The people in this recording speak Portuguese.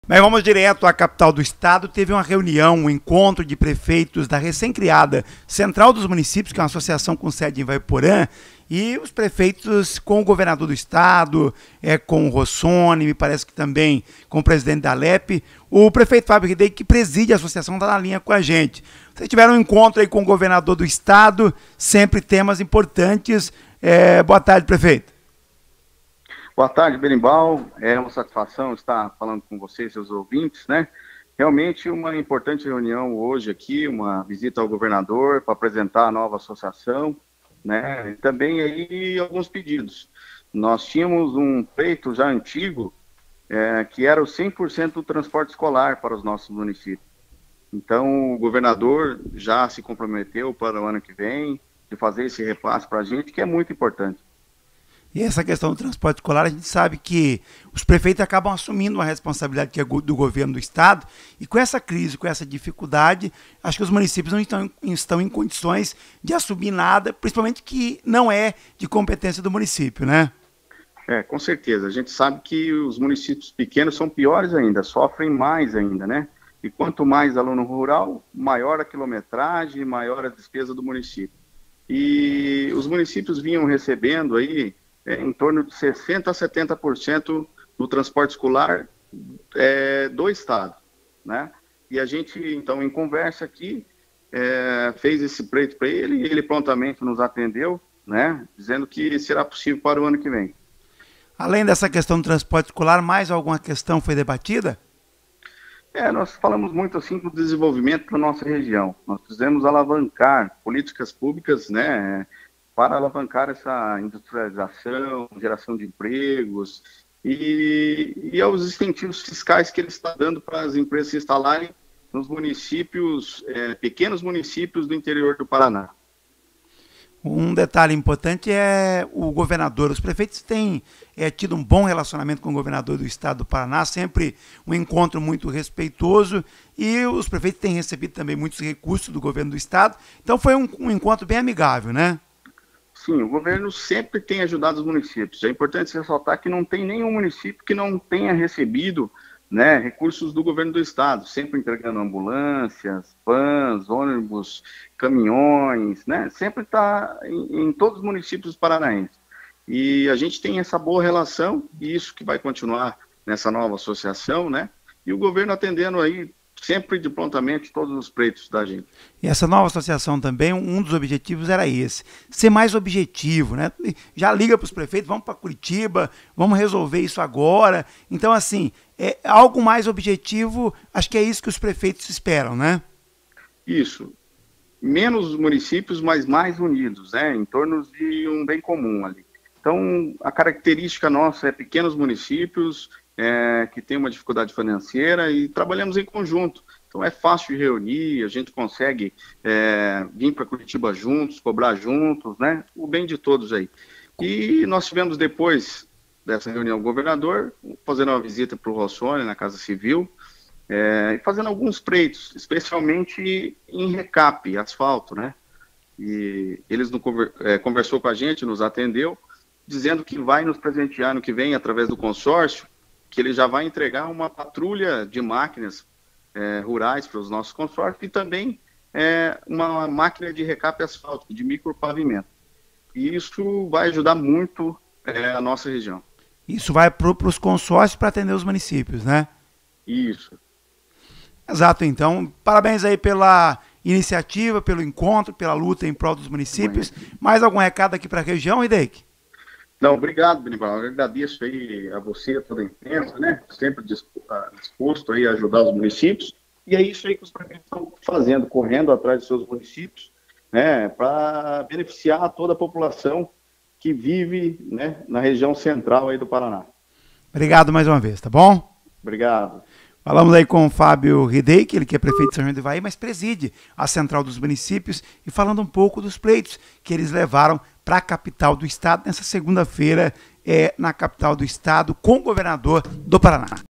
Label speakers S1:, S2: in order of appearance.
S1: Mas vamos direto à capital do estado. Teve uma reunião, um encontro de prefeitos da recém-criada Central dos Municípios, que é uma associação com sede em Ivaiporã, e os prefeitos com o governador do estado, com o Rossoni, me parece que também com o presidente da Alep. O prefeito Fábio Ridei, que preside a associação, está na linha com a gente. Vocês tiveram um encontro aí com o governador do estado, sempre temas importantes. Boa tarde, prefeito.
S2: Boa tarde, Berimbau. É uma satisfação estar falando com vocês, seus ouvintes, né? Realmente uma importante reunião hoje aqui, uma visita ao governador para apresentar a nova associação, né? E também aí alguns pedidos. Nós tínhamos um pleito já antigo, que era o 100% do transporte escolar para os nossos municípios. Então, o governador já se comprometeu para o ano que vem de fazer esse repasse para a gente, que é muito importante.
S1: E essa questão do transporte escolar, a gente sabe que os prefeitos acabam assumindo uma responsabilidade que é do governo do estado, e com essa crise, com essa dificuldade, acho que os municípios não estão em condições de assumir nada, principalmente que não é de competência do município, né?
S2: Com certeza. A gente sabe que os municípios pequenos são piores ainda, sofrem mais ainda, né? E quanto mais aluno rural, maior a quilometragem, maior a despesa do município. E os municípios vinham recebendo aí em torno de 60% a 70% do transporte escolar do estado, né? E a gente, então, em conversa aqui, fez esse pleito para ele, e ele prontamente nos atendeu, né? Dizendo que será possível para o ano que vem.
S1: Além dessa questão do transporte escolar, mais alguma questão foi debatida?
S2: Nós falamos muito assim do desenvolvimento da nossa região. Nós precisamos alavancar políticas públicas, né, para alavancar essa industrialização, geração de empregos e aos incentivos fiscais que ele está dando para as empresas se instalarem nos municípios, pequenos municípios do interior do Paraná.
S1: Um detalhe importante é o governador. Os prefeitos têm tido um bom relacionamento com o governador do estado do Paraná, sempre um encontro muito respeitoso, e os prefeitos têm recebido também muitos recursos do governo do estado, então foi um encontro bem amigável, né?
S2: Sim, o governo sempre tem ajudado os municípios. É importante ressaltar que não tem nenhum município que não tenha recebido, né, recursos do governo do estado, sempre entregando ambulâncias, vans, ônibus, caminhões, né, sempre está em todos os municípios paranaenses. E a gente tem essa boa relação, e isso que vai continuar nessa nova associação, né, e o governo atendendo aí sempre de prontamente todos os pleitos da gente.
S1: E essa nova associação também, um dos objetivos era esse, ser mais objetivo, né? Já liga para os prefeitos, vamos para Curitiba, vamos resolver isso agora. Então, assim, algo mais objetivo, acho que é isso que os prefeitos esperam, né?
S2: Isso. Menos municípios, mas mais unidos, né? Em torno de um bem comum ali. Então, a característica nossa é pequenos municípios, que tem uma dificuldade financeira, e trabalhamos em conjunto. Então é fácil de reunir, a gente consegue vir para Curitiba juntos, cobrar juntos, né? O bem de todos aí. E nós tivemos, depois dessa reunião, o governador fazendo uma visita para o Rossoni, na Casa Civil, e fazendo alguns pleitos, especialmente em recap, asfalto, né? E eles conversou com a gente, nos atendeu, dizendo que vai nos presentear no que vem, através do consórcio, que ele já vai entregar uma patrulha de máquinas rurais para os nossos consórcios, e também uma máquina de recape asfáltico, de micropavimento. E isso vai ajudar muito a nossa região.
S1: Isso vai para os consórcios para atender os municípios, né?
S2: Isso.
S1: Exato, então, parabéns aí pela iniciativa, pelo encontro, pela luta em prol dos municípios. Mais algum recado aqui para a região, Ridei?
S2: Não, obrigado, Benival. Eu agradeço aí a você, a toda a imprensa, né? Sempre disposto aí a ajudar os municípios. E é isso aí que os prefeitos estão fazendo, correndo atrás de seus municípios, né? Para beneficiar toda a população que vive, né, na região central aí do Paraná.
S1: Obrigado mais uma vez, tá bom?
S2: Obrigado.
S1: Falamos aí com o Fábio Ridei, ele que é prefeito de São João do Ivaí, mas preside a Central dos Municípios, e falando um pouco dos pleitos que eles levaram para a capital do estado nessa segunda-feira, na capital do estado, com o governador do Paraná.